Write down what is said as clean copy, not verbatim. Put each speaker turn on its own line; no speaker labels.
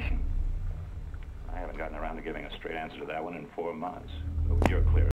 explanation?
I haven't gotten around to giving a straight answer to that one in 4 months. But with your clear